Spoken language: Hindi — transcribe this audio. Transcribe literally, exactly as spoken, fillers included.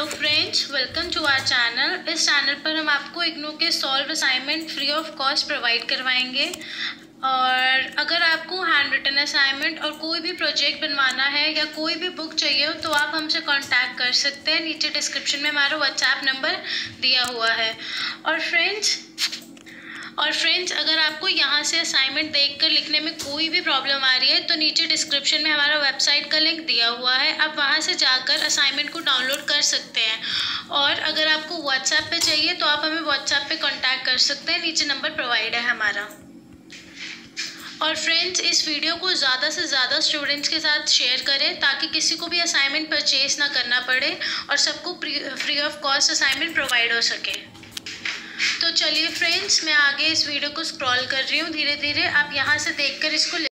Friends, welcome to our channel. इस चैनल पर हम आपको इग्नू के solve assignment free of cost provide करवाएंगे। और अगर आपको हैंड रिटन असाइनमेंट और कोई भी प्रोजेक्ट बनवाना है या कोई भी बुक चाहिए हो तो आप हमसे कांटेक्ट कर सकते हैं। नीचे डिस्क्रिप्शन में हमारा व्हाट्सएप नंबर दिया हुआ है। और फ्रेंड्स और फ्रेंड्स अगर आपको यहाँ से असाइनमेंट देखकर लिखने में कोई भी प्रॉब्लम आ रही है तो नीचे डिस्क्रिप्शन में हमारा वेबसाइट का लिंक दिया हुआ है, आप वहाँ से जाकर असाइनमेंट को डाउनलोड कर सकते हैं। और अगर आपको व्हाट्सएप पे चाहिए तो आप हमें व्हाट्सएप पे कांटेक्ट कर सकते हैं, नीचे नंबर प्रोवाइड है हमारा। और फ्रेंड्स इस वीडियो को ज़्यादा से ज़्यादा स्टूडेंट्स के साथ शेयर करें ताकि किसी को भी असाइनमेंट परचेज ना करना पड़े और सबको free of cost assignment provide हो सके। तो चलिए फ्रेंड्स, मैं आगे इस वीडियो को स्क्रॉल कर रही हूँ धीरे धीरे, आप यहाँ से देखकर इसको